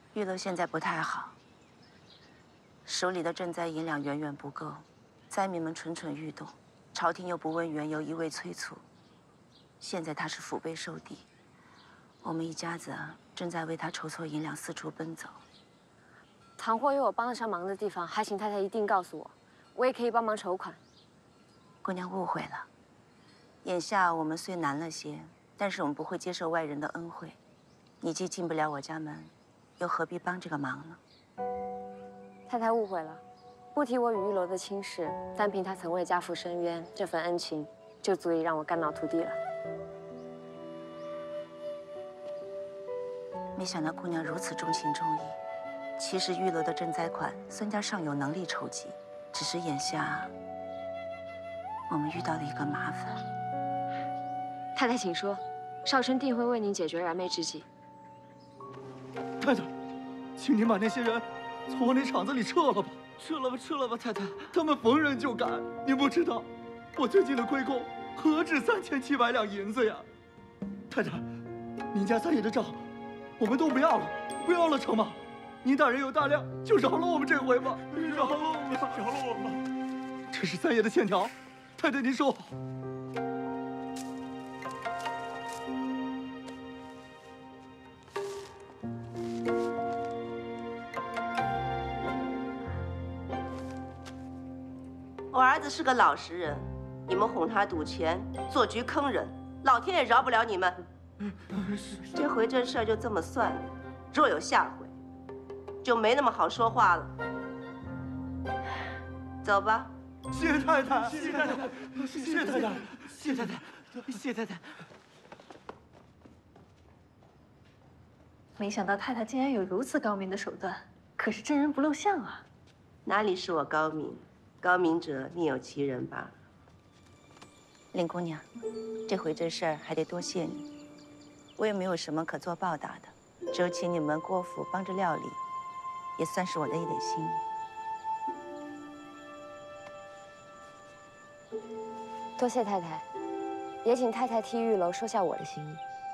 玉楼现在不太好，手里的赈灾银两远远不够，灾民们蠢蠢欲动，朝廷又不问缘由，一味催促。现在他是腹背受敌，我们一家子正在为他筹措银两，四处奔走。 倘或有我帮得上忙的地方，还请太太一定告诉我，我也可以帮忙筹款。 姑娘误会了，眼下我们虽难了些，但是我们不会接受外人的恩惠。你既进不了我家门，又何必帮这个忙呢？ 太太误会了，不提我与玉楼的亲事，单凭他曾为家父伸冤，这份恩情就足以让我肝脑涂地了。 没想到姑娘如此重情重义。其实玉楼的赈灾款，孙家尚有能力筹集，只是眼下我们遇到了一个麻烦。 太太，请说，少春定会为您解决燃眉之急。 太太，请您把那些人从我那厂子里撤了吧，撤了吧，太太，他们逢人就赶。您不知道，我最近的亏空何止3700两银子呀！太太，您家三爷的账，我们都不要了，成吗？您大人有大量，就饶了我们这回吧，饶了我们吧。这是三爷的欠条，太太您收好。 我儿子是个老实人，你们哄他赌钱，做局坑人，老天也饶不了你们。这回这事儿就这么算了，若有下回，就没那么好说话了。走吧。 谢太太，谢太太，谢太太，谢太太，谢太太。 没想到太太竟然有如此高明的手段，可是真人不露相啊！ 哪里是我高明？高明者另有其人罢了。 林姑娘，这回这事儿还得多谢你，我也没有什么可做报答的，只有请你们郭府帮着料理，也算是我的一点心意。 多谢太太，也请太太替玉楼收下我的心意。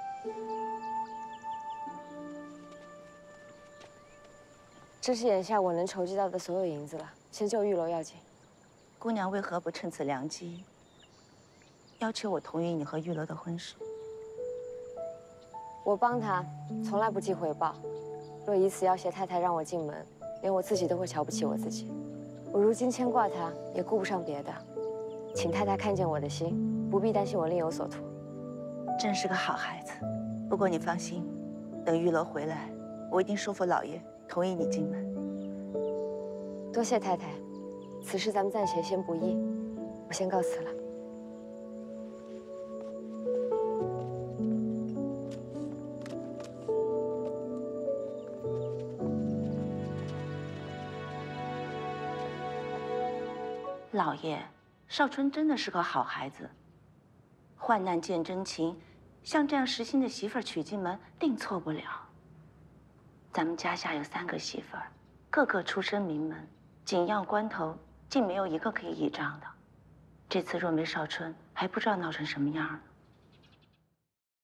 这是眼下我能筹集到的所有银子了，先救玉楼要紧。 姑娘为何不趁此良机，要求我同意你和玉楼的婚事？ 我帮他从来不计回报，若以此要挟太太让我进门，连我自己都会瞧不起我自己。我如今牵挂他，也顾不上别的，请太太看见我的心，不必担心我另有所图。 真是个好孩子。不过你放心，等玉楼回来，我一定说服老爷同意你进门。 多谢太太，此事咱们暂且先不议，我先告辞了。 老爷，少春真的是个好孩子。患难见真情，像这样实心的媳妇儿娶进门，定错不了。咱们家下有3个媳妇儿，个个出身名门，紧要关头竟没有一个可以倚仗的。这次若没少春，还不知道闹成什么样呢。